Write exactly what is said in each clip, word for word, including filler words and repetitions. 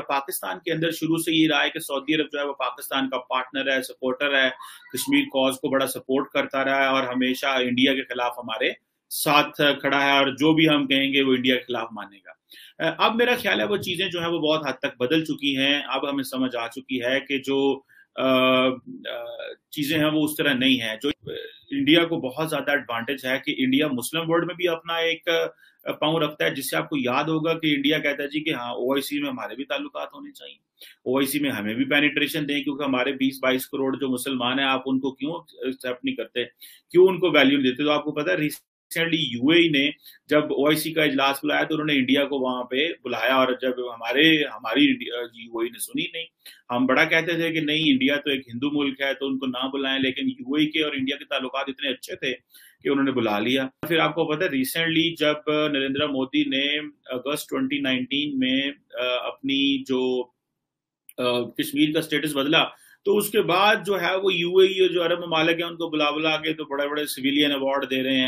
पाकिस्तान के अंदर शुरू से ये रहा है कि सऊदी अरब जो है वो पाकिस्तान का पार्टनर है, सपोर्टर है, कश्मीर कॉज को बड़ा सपोर्ट करता रहा है और हमेशा इंडिया के खिलाफ हमारे साथ खड़ा है और जो भी हम कहेंगे वो इंडिया के खिलाफ मानेगा। अब मेरा ख्याल है वो चीजें जो है वो बहुत हद तक बदल चुकी हैं। अब हमें समझ आ चुकी है कि जो चीजें हैं वो उस तरह नहीं है। जो इंडिया को बहुत ज्यादा एडवांटेज है कि इंडिया मुस्लिम वर्ल्ड में भी अपना एक पाँव रखता है, जिससे आपको याद होगा कि इंडिया कहता है जी कि हाँ ओआईसी में हमारे भी ताल्लुकात होने चाहिए, ओआईसी में हमें भी पेनिट्रेशन दें, क्योंकि हमारे बीस बाईस करोड़ जो मुसलमान हैं आप उनको क्यों एक्सेप्ट नहीं करते, क्यों उनको वैल्यू देते। तो आपको पता है रिसेंटली यूएई ने जब ओआईसी का इजलास बुलाया तो उन्होंने इंडिया को वहां पे बुलाया, और जब हमारे हमारी यूएई ने सुनी नहीं। हम बड़ा कहते थे कि नहीं इंडिया तो एक हिंदू मुल्क है तो उनको ना बुलाएं, लेकिन यूएई के और इंडिया के ताल्लुकात इतने अच्छे थे कि उन्होंने बुला लिया। फिर आपको पता है रिसेंटली जब नरेंद्र मोदी ने अगस्त ट्वेंटी नाइनटीन में अपनी जो कश्मीर का स्टेटस बदला, तो उसके बाद जो है वो यूएई जो अरब ममालिक है उनको बुला बुला के तो बड़े बड़े सिविलियन अवार्ड दे रहे हैं।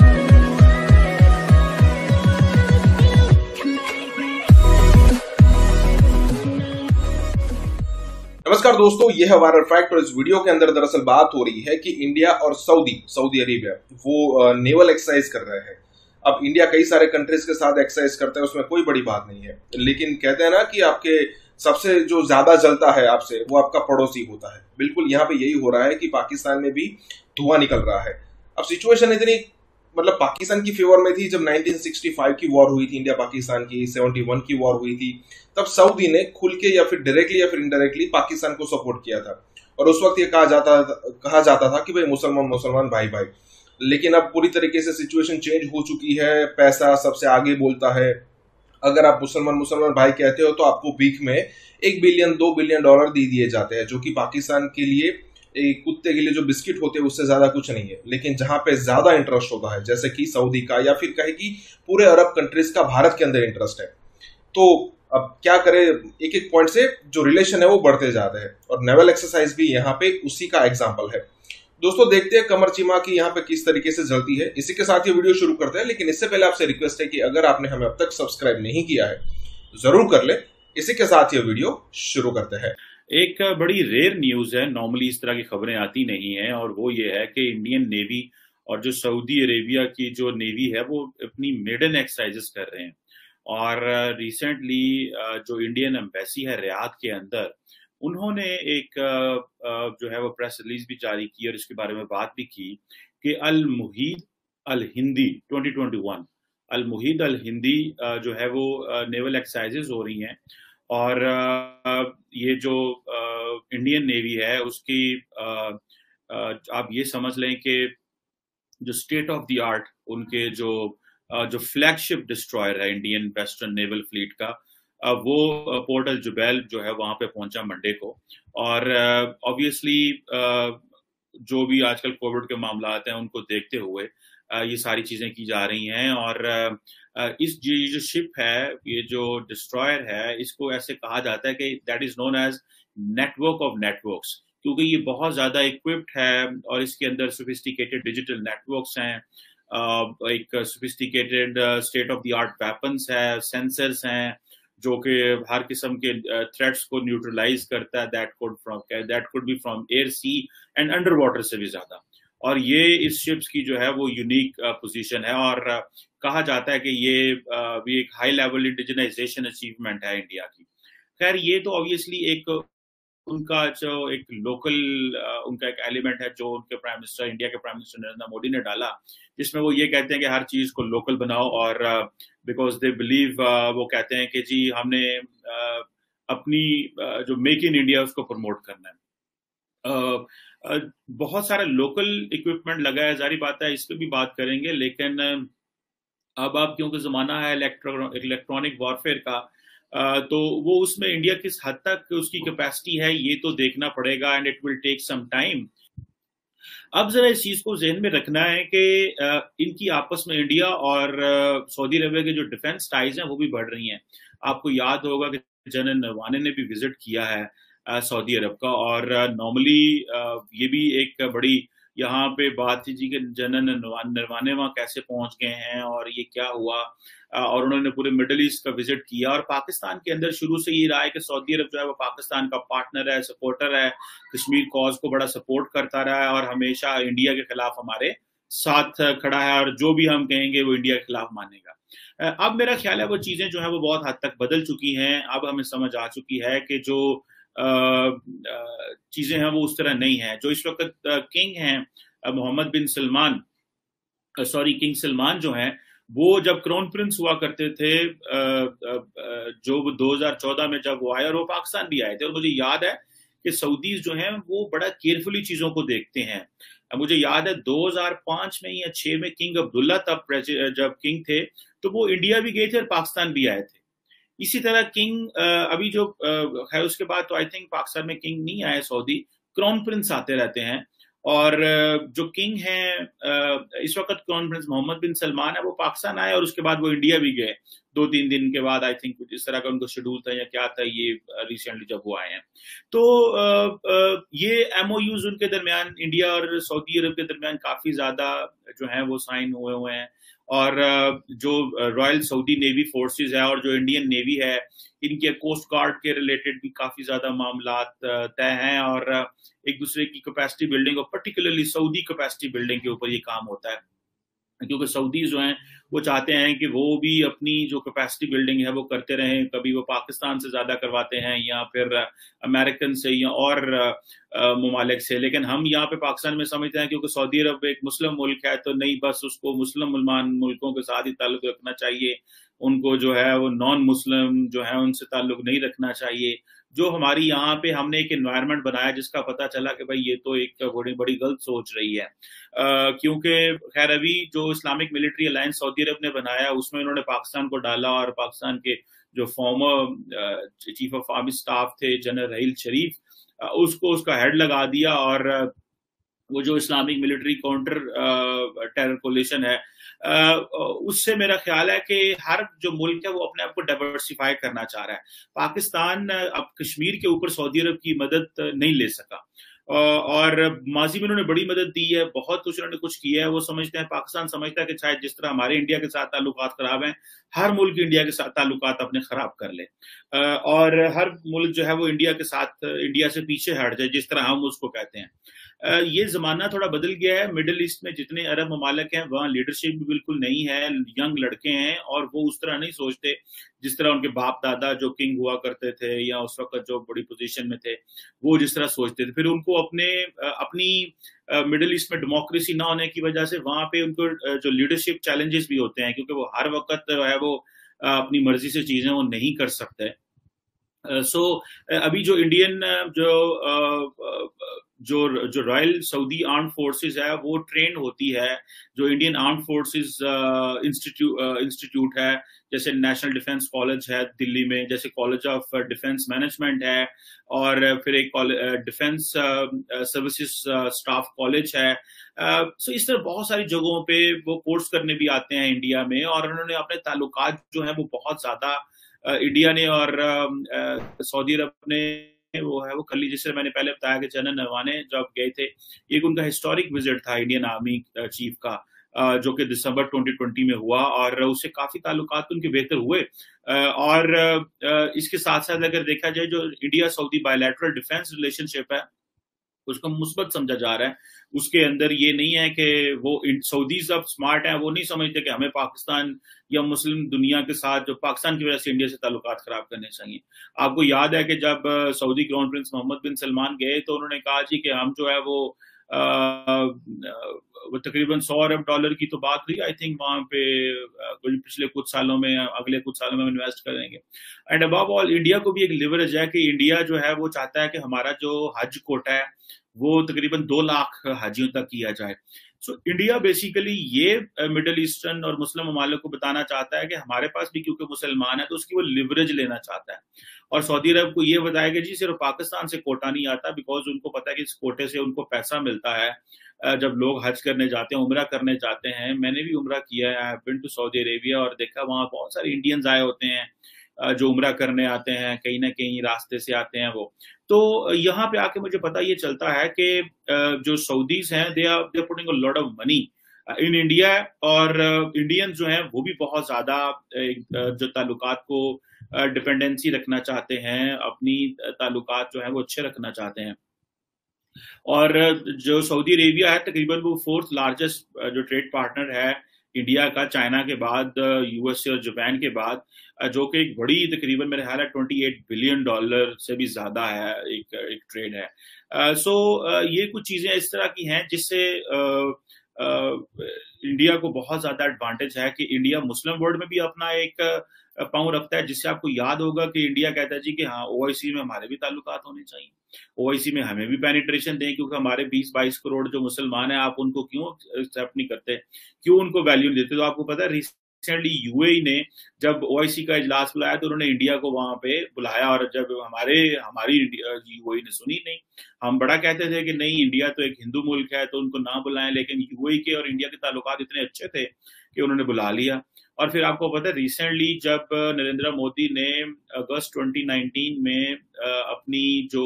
नमस्कार दोस्तों, यह है वायरल फैक्ट और इस वीडियो के अंदर दरअसल बात हो रही है कि इंडिया और सऊदी सऊदी अरेबिया वो नेवल एक्सरसाइज कर रहे हैं। अब इंडिया कई सारे कंट्रीज के साथ एक्सरसाइज करता है, उसमें कोई बड़ी बात नहीं है, लेकिन कहते हैं ना कि आपके सबसे जो ज्यादा जलता है आपसे वो आपका पड़ोसी होता है। बिल्कुल यहाँ पे यही हो रहा है कि पाकिस्तान में भी धुआं निकल रहा है। अब सिचुएशन इतनी मतलब पाकिस्तान की फेवर में थी जब नाइनटीन सिक्सटी फाइव की वॉर हुई थी, इंडिया पाकिस्तान की सेवेंटी वन की वॉर हुई थी, तब सऊदी ने खुल के या फिर डायरेक्टली या फिर इनडायरेक्टली पाकिस्तान को सपोर्ट किया था। और उस वक्त ये कहा जाता कहा जाता था कि भाई मुसलमान मुसलमान भाई भाई। लेकिन अब पूरी तरीके से सिचुएशन चेंज हो चुकी है, पैसा सबसे आगे बोलता है। अगर आप मुसलमान मुसलमान भाई कहते हो तो आपको वीक में एक बिलियन दो बिलियन डॉलर दे दिए जाते हैं, जो कि पाकिस्तान के लिए एक कुत्ते के लिए जो बिस्किट होते हैं उससे ज्यादा कुछ नहीं है। लेकिन जहां पे ज्यादा इंटरेस्ट होता है, जैसे कि सऊदी का या फिर कहे कि पूरे अरब कंट्रीज का भारत के अंदर इंटरेस्ट है, तो अब क्या करें, एक एक पॉइंट से जो रिलेशन है वो बढ़ते जाते हैं। और नेवल एक्सरसाइज भी यहाँ पे उसी का एग्जाम्पल है। दोस्तों देखते हैं कमर चिमा की यहाँ पे किस तरीके से जलती है। इसी के साथ ये वीडियो शुरू करते हैं, लेकिन इससे पहले आपसे रिक्वेस्ट है कि अगर आपने हमें अब तक सब्सक्राइब नहीं किया है जरूर कर ले। इसी के साथ ये वीडियो शुरू करते हैं। एक बड़ी रेयर न्यूज है, नॉर्मली इस तरह की खबरें आती नहीं है, और वो ये है कि इंडियन नेवी और जो सऊदी अरेबिया की जो नेवी है वो अपनी मेडन एक्सरसाइजेस कर रहे हैं। और रिसेंटली जो इंडियन एम्बेसी है रियाद के अंदर, उन्होंने एक जो है वो प्रेस रिलीज भी जारी की और इसके बारे में बात भी की कि Al Mohed Al Hindi twenty twenty one Al Mohed Al Hindi जो है वो नेवल एक्सरसाइजेस हो रही हैं। और ये जो इंडियन नेवी है उसकी आप ये समझ लें कि जो स्टेट ऑफ द आर्ट उनके जो जो फ्लैगशिप डिस्ट्रॉयर है इंडियन वेस्टर्न नेवल फ्लीट का, वो पोर्ट अल जुबैल जो है वहां पे पहुंचा मंडे को। और ऑब्वियसली जो भी आजकल कोविड के मामला हैं उनको देखते हुए ये सारी चीजें की जा रही हैं। और इस ये जो शिप है, ये जो डिस्ट्रॉयर है, इसको ऐसे कहा जाता है कि that is known as network of networks, क्योंकि ये बहुत ज्यादा इक्विप्ड है और इसके अंदर सोफिस्टिकेटेड डिजिटल नेटवर्क्स हैं, एक sophisticated state of the art weapons है, सेंसर्स हैं जो कि हर किस्म के थ्रेट्स को न्यूट्रलाइज करता है। That could from that could be from air, sea and under water से भी ज्यादा। और ये इस शिप्स की जो है वो यूनिक पोजीशन है, और कहा जाता है कि ये भी एक हाई लेवल इंडिजिनाइजेशन अचीवमेंट है इंडिया की। खैर ये तो ऑब्वियसली एक उनका जो एक लोकल उनका एक एलिमेंट है जो उनके प्राइम मिनिस्टर इंडिया के प्राइम मिनिस्टर नरेंद्र मोदी ने डाला, जिसमें वो ये कहते हैं कि हर चीज को लोकल बनाओ। और बिकॉज दे बिलीव, वो कहते हैं कि जी हमने अपनी जो मेक इन इंडिया उसको प्रमोट करना है। Uh, uh, बहुत सारा लोकल इक्विपमेंट लगा है, जारी बात है इस पे भी बात करेंगे, लेकिन अब अब क्योंकि जमाना है इलेक्ट्रॉनिक वॉरफेयर का, uh, तो वो उसमें इंडिया किस हद तक उसकी कैपेसिटी है ये तो देखना पड़ेगा, and it will take some time. अब जरा इस चीज को जहन में रखना है कि uh, इनकी आपस में इंडिया और uh, सऊदी अरबिया के जो डिफेंस टाइज हैं वो भी बढ़ रही हैं। आपको याद होगा कि जनरल नरवाने ने भी विजिट किया है सऊदी अरब का, और नॉर्मली ये भी एक बड़ी यहाँ पे बात थी जी के जनन नरवाने वहां कैसे पहुंच गए हैं और ये क्या हुआ, और उन्होंने पूरे मिडिल ईस्ट का विजिट किया। और पाकिस्तान के अंदर शुरू से ये रहा है कि सऊदी अरब जो है वो पाकिस्तान का पार्टनर है, सपोर्टर है, कश्मीर कॉज को बड़ा सपोर्ट करता रहा है और हमेशा इंडिया के खिलाफ हमारे साथ खड़ा है, और जो भी हम कहेंगे वो इंडिया के खिलाफ मानेगा। अब मेरा ख्याल है वो चीजें जो है वो बहुत हद तक बदल चुकी हैं। अब हमें समझ आ चुकी है कि जो चीजें हैं वो उस तरह नहीं है। जो इस वक्त किंग हैं Mohammed bin Salman, sorry king Salman जो हैं, वो जब क्राउन प्रिंस हुआ करते थे, जो दो हज़ार चौदह में जब वो आए और वो पाकिस्तान भी आए थे, और मुझे याद है कि सऊदीज जो हैं वो बड़ा केयरफुली चीजों को देखते हैं। मुझे याद है दो हज़ार पाँच में या छह में किंग अब्दुल्ला तब जब किंग थे तो वो इंडिया भी गए थे और पाकिस्तान भी आए थे। इसी तरह किंग अभी जो है उसके बाद तो आई थिंक पाकिस्तान में किंग नहीं आए सऊदी, क्राउन प्रिंस आते रहते हैं। और जो किंग हैं इस वक्त crown prince Mohammed bin Salman है, वो पाकिस्तान आए और उसके बाद वो इंडिया भी गए दो तीन दिन के बाद। आई थिंक कुछ इस तरह का उनको शेड्यूल था या क्या था, ये रिसेंटली जब वो आए हैं। तो ये एमओयूज उनके दरमियान, इंडिया और सऊदी अरब के दरमियान काफी ज्यादा जो है वो साइन हुए हुए हैं। और जो रॉयल सऊदी नेवी फोर्सेस है और जो इंडियन नेवी है, इनके कोस्ट गार्ड के रिलेटेड भी काफी ज्यादा मामला तय हैं, और एक दूसरे की कैपेसिटी बिल्डिंग और पर्टिकुलरली सऊदी कैपेसिटी बिल्डिंग के ऊपर ये काम होता है, क्योंकि सऊदी जो हैं वो चाहते हैं कि वो भी अपनी जो कैपेसिटी बिल्डिंग है वो करते रहें। कभी वो पाकिस्तान से ज्यादा करवाते हैं या फिर अमेरिकन से या और ममालिक से, लेकिन हम यहाँ पे पाकिस्तान में समझते हैं क्योंकि सऊदी अरब एक मुस्लिम मुल्क है तो नहीं, बस उसको मुस्लिम मुसलमान मुल्कों के साथ ही ताल्लुक रखना चाहिए, उनको जो है वो नॉन मुस्लिम जो है उनसे ताल्लुक नहीं रखना चाहिए। जो हमारी यहाँ पे हमने एक एनवायरनमेंट बनाया जिसका पता चला कि भाई ये तो एक बड़ी बड़ी गलत सोच रही है, आ, क्योंकि खैर अभी जो Islamic military alliance Saudi Arab ने बनाया उसमें उन्होंने पाकिस्तान को डाला, और पाकिस्तान के जो former chief of army staff थे जनरल रहील शरीफ, उसको उसका हेड लगा दिया। और वो जो Islamic military counter terror coalition है, उससे मेरा ख्याल है कि हर जो मुल्क है वो अपने आप को डाइवर्सिफाई करना चाह रहा है। पाकिस्तान अब कश्मीर के ऊपर सऊदी अरब की मदद नहीं ले सका, और माजी में उन्होंने बड़ी मदद दी है, बहुत कुछ उन्होंने कुछ किया है। वो समझते हैं, पाकिस्तान समझता है कि शायद जिस तरह हमारे इंडिया के साथ ताल्लुकात खराब हैं, हर मुल्क इंडिया के साथ ताल्लुकात अपने खराब कर ले, और हर मुल्क जो है वो इंडिया के साथ, इंडिया से पीछे हट जाए, जिस तरह हम उसको कहते हैं। ये जमाना थोड़ा बदल गया है। मिडिल ईस्ट में जितने अरब ममालिक हैं वहाँ लीडरशिप भी बिल्कुल नहीं है, यंग लड़के हैं और वो उस तरह नहीं सोचते जिस तरह उनके बाप दादा जो किंग हुआ करते थे या उस वक्त जो बड़ी पोजीशन में थे वो जिस तरह सोचते थे। फिर उनको अपने अपनी मिडिल ईस्ट में डेमोक्रेसी ना होने की वजह से वहां पे उनको जो लीडरशिप चैलेंजेस भी होते हैं, क्योंकि वो हर वक्त जो है वो अपनी मर्जी से चीजें वो नहीं कर सकते। सो uh, so, अभी जो इंडियन जो uh, जो जो रॉयल सऊदी आर्म फोर्सेस है वो ट्रेन होती है, जो Indian arm forces institute institute है, जैसे नेशनल डिफेंस कॉलेज है दिल्ली में, जैसे कॉलेज ऑफ डिफेंस मैनेजमेंट है, और फिर एक डिफेंस सर्विसेज स्टाफ कॉलेज है। सो इस तरह बहुत सारी जगहों पे वो कोर्स करने भी आते हैं इंडिया में, और उन्होंने अपने ताल्लुकात जो है वो बहुत ज्यादा इंडिया ने और सऊदी अरब ने वो है वो कर ली। जिससे मैंने पहले बताया कि जनरल नरवाने जब गए थे, एक उनका हिस्टोरिक विजिट था इंडियन आर्मी चीफ का, जो कि दिसंबर दो हज़ार बीस में हुआ, और उससे काफी ताल्लुकात उनके बेहतर हुए। और इसके साथ साथ अगर देखा जाए जो India Saudi bilateral defence relationship है उसको मुस्बत समझा जा रहा है। उसके अंदर ये नहीं है कि वो सऊदीज अब स्मार्ट हैं, वो नहीं समझते कि हमें पाकिस्तान या मुस्लिम दुनिया के साथ जो पाकिस्तान की वजह से इंडिया से ताल्लुकात खराब करने चाहिए। आपको याद है कि जब Saudi crown prince Mohammed bin Salman गए तो उन्होंने कहा जी कि हम जो है वो आ, वो तकरीबन सौ अरब डॉलर की तो बात हुई, आई थिंक वहां पे पिछले कुछ सालों में, अगले कुछ सालों में इन्वेस्ट करेंगे। एंड अबव ऑल इंडिया को भी एक लिवरेज है कि इंडिया जो है वो चाहता है कि हमारा जो हज कोटा है वो तकरीबन दो लाख हाजियों तक किया जाए। सो so, इंडिया बेसिकली ये मिडिल ईस्टर्न और मुस्लिम ममालिक को बताना चाहता है कि हमारे पास भी क्योंकि मुसलमान है तो उसकी वो लिवरेज लेना चाहता है, और सऊदी अरब को ये बताया कि जी सिर्फ पाकिस्तान से कोटा नहीं आता, बिकॉज उनको पता है कि इस कोटे से उनको पैसा मिलता है जब लोग हज करने जाते हैं, उम्रा करने जाते हैं। मैंने भी उम्रा किया है, I have been to Saudi Arabia, और देखा वहां बहुत सारे इंडियंस आए होते हैं जो उम्रा करने आते हैं, कहीं ना कहीं रास्ते से आते हैं वो। तो यहाँ पे आके मुझे पता ये चलता है कि जो सऊदीज हैं they are they are putting a lot of money in India, और इंडियन जो हैं वो भी बहुत ज्यादा जो ताल्लुकात को डिपेंडेंसी रखना चाहते हैं, अपनी ताल्लुकात जो है वो अच्छे रखना चाहते हैं। और जो सऊदी अरेबिया है तकरीबन वो फोर्थ लार्जेस्ट जो ट्रेड पार्टनर है इंडिया का, चाइना के बाद, यूएसए और जापान के बाद, जो कि एक बड़ी तकरीबन मेरे ख्याल है अट्ठाईस बिलियन डॉलर से भी ज्यादा है एक एक ट्रेड है। सो uh, so, uh, ये कुछ चीजें इस तरह की हैं जिससे uh, इंडिया uh, को बहुत ज्यादा एडवांटेज है कि इंडिया मुस्लिम वर्ल्ड में भी अपना एक पाँव रखता है, जिससे आपको याद होगा कि इंडिया कहता है जी कि हाँ ओआईसी में हमारे भी ताल्लुकात होने चाहिए, ओआईसी में हमें भी पेनिट्रेशन दें, क्योंकि हमारे बीस बाईस करोड़ जो मुसलमान हैं आप उनको क्यों एक्सेप्ट नहीं करते, क्यों उनको वैल्यू देते। तो आपको पता है रिसेंटली यूएई ने जब ओआईसी का इजलास बुलाया तो उन्होंने इंडिया को वहां पे बुलाया, और जब हमारे हमारी यूएई ने सुनी नहीं। हम बड़ा कहते थे कि नहीं इंडिया तो एक हिंदू मुल्क है तो उनको ना बुलाएं, लेकिन यूएई के और इंडिया के ताल्लुकात इतने अच्छे थे कि उन्होंने बुला लिया। और फिर आपको पता है रिसेंटली जब नरेंद्र मोदी ने अगस्त ट्वेंटी नाइनटीन में अपनी जो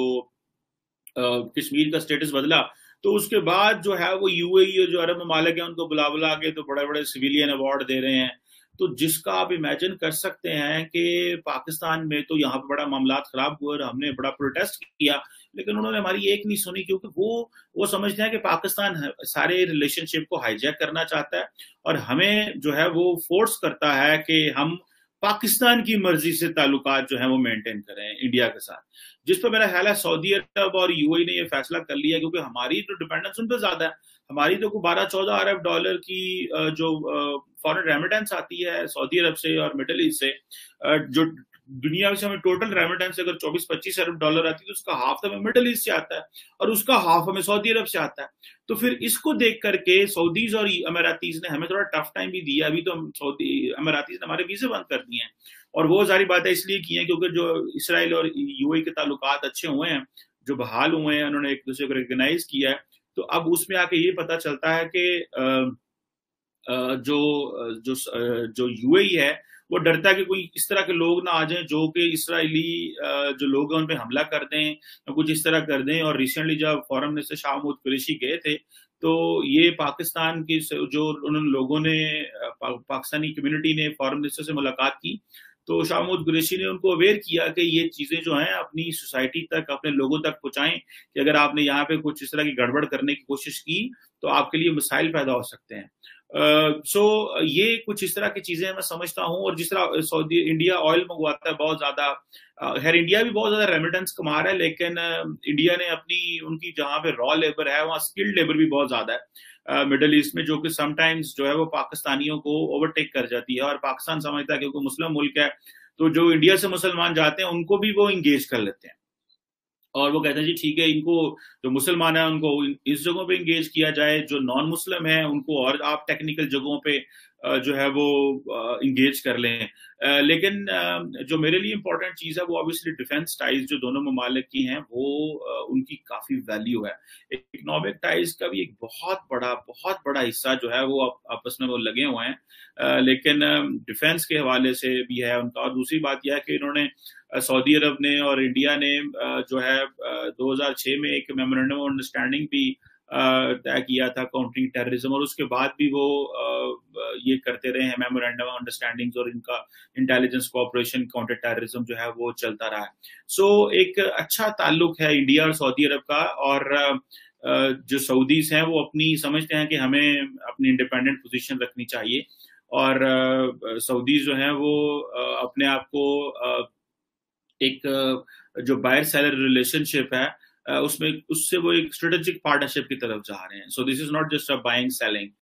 कश्मीर का स्टेटस बदला, तो उसके बाद जो है वो यूएई जो अरब ममालिक है उनको बुला बुला के तो बड़े बड़े सिविलियन अवार्ड दे रहे हैं। तो जिसका आप इमेजिन कर सकते हैं कि पाकिस्तान में तो यहाँ पे बड़ा मामलात खराब हुए और हमने बड़ा प्रोटेस्ट किया, लेकिन उन्होंने हमारी एक नहीं सुनी, क्योंकि वो वो समझते हैं कि पाकिस्तान सारे रिलेशनशिप को हाईजैक करना चाहता है और हमें जो है वो फोर्स करता है कि हम पाकिस्तान की मर्जी से ताल्लुकात जो है वो मेंटेन करें इंडिया के साथ, जिस पर मेरा ख्याल है सऊदी अरब और यूएई ने ये फैसला कर लिया, क्योंकि हमारी तो डिपेंडेंस उन पर ज्यादा है। हमारी तो बारह चौदह अरब डॉलर की जो फॉरेन रेमिटेंस आती है सऊदी अरब से और मिडिल ईस्ट से, जो दुनिया से हमें टोटल रेमिटेंस अगर चौबीस पच्चीस अरब डॉलर आती है तो उसका हाफ तो हमें मिडिल ईस्ट से आता है और उसका हाफ हमें सऊदी अरब से आता है। तो फिर इसको देख करके सऊदीज और अमीरातीज ने हमें थोड़ा टफ टाइम भी दिया। अभी तो सऊदी अमीरातीज ने हमारे वीजे बंद कर दिए हैं, और वो सारी बातें इसलिए की हैं क्योंकि जो इसराइल और यूएई के ताल्लुकात अच्छे हुए हैं, जो बहाल हुए हैं, उन्होंने एक दूसरे को रिकॉग्नाइज किया है। तो अब उसमें आके ये पता चलता है कि जो जो जो यूएई है वो डरता है कि कोई इस तरह के लोग ना आ जाएं जो कि इसराइली जो लोग हैं उन पे हमला कर दें या कुछ इस तरह कर दें। और रिसेंटली जब फॉरेन मिनिस्टर शाह महमूद कुरैशी गए थे तो ये पाकिस्तान की जो उन लोगों ने पा, पाकिस्तानी कम्युनिटी ने फॉरेन मिनिस्टर से मुलाकात की, तो शाह महमूद कुरैशी ने उनको अवेयर किया कि ये चीजें जो हैं अपनी सोसाइटी तक, अपने लोगों तक पहुंचाएं कि अगर आपने यहाँ पे कुछ इस तरह की गड़बड़ करने की कोशिश की तो आपके लिए मसाइल पैदा हो सकते हैं। सो uh, so, ये कुछ इस तरह की चीजें मैं समझता हूँ। और जिस तरह सऊदी इंडिया ऑयल मंगवाता है बहुत ज्यादा, खैर इंडिया भी बहुत ज्यादा रेमिटेंस कमा रहा है, लेकिन इंडिया ने अपनी उनकी जहाँ पे रॉ लेबर है वहाँ स्किल्ड लेबर भी बहुत ज्यादा है मिडिल ईस्ट में, जो कि समटाइम्स जो है वो पाकिस्तानियों को ओवरटेक कर जाती है। और पाकिस्तान समझता है क्योंकि मुस्लिम मुल्क है तो जो इंडिया से मुसलमान जाते हैं उनको भी वो इंगेज कर लेते हैं, और वो कहते हैं जी ठीक है इनको जो मुसलमान है उनको इस जगहों पे इंगेज किया जाए, जो नॉन मुस्लिम है उनको और आप टेक्निकल जगहों पे जो है वो इंगेज कर लें। लेकिन जो मेरे लिए इंपॉर्टेंट चीज है वो ऑब्वियसली डिफेंस टाइज जो दोनों ममालिक की हैं वो उनकी काफी वैल्यू है। इकोनॉमिक टाइज का भी एक बहुत बड़ा बहुत बड़ा हिस्सा जो है वो आपस में वो लगे हुए हैं, लेकिन डिफेंस के हवाले से भी है उनका। और दूसरी बात यह है कि इन्होंने सऊदी अरब ने और इंडिया ने जो है दो हज़ार छह में एक मेमोरेंडम ऑफ अंडरस्टैंडिंग भी तय किया था काउंटरिंग टेररिज्म, और उसके बाद भी वो ये करते रहे हैं मेमोरेंडम ऑफ अंडरस्टैंडिंग्स, और इनका इंटेलिजेंस कोऑपरेशन काउंटर टेररिज्म जो है वो चलता रहा है। सो so, एक अच्छा ताल्लुक है इंडिया और सऊदी अरब का, और जो सऊदीज हैं वो अपनी समझते हैं कि हमें अपनी इंडिपेंडेंट पोजीशन रखनी चाहिए, और सऊदीज जो हैं वो अपने आप को एक जो बायर सेलर रिलेशनशिप है उसमें उससे वो एक स्ट्रेटेजिक पार्टनरशिप की तरफ जा रहे हैं। So this is not just a buying selling,